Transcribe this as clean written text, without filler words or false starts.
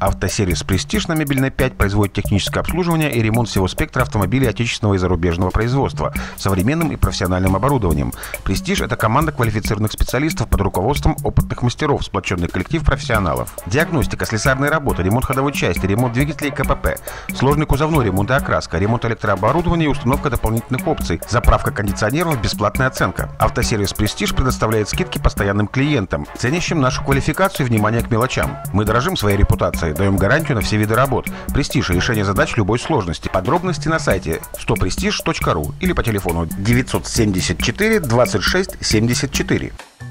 Автосервис «Престиж» на Мебельной 5 производит техническое обслуживание и ремонт всего спектра автомобилей отечественного и зарубежного производства с современным и профессиональным оборудованием. «Престиж» — это команда квалифицированных специалистов под руководством опытных мастеров, сплоченный коллектив профессионалов. Диагностика, слесарные работы, ремонт ходовой части, ремонт двигателей КПП, сложный кузовной ремонт и окраска, ремонт электрооборудования и установка дополнительных опций, заправка кондиционеров, бесплатная оценка. Автосервис «Престиж» предоставляет скидки постоянным клиентам, ценящим нашу квалификацию и внимание к мелочам. Мы дорожим своей репутацией, даем гарантию на все виды работ. «Престиж» — решение задач любой сложности. Подробности на сайте 100prestige.ru или по телефону 974 26 74.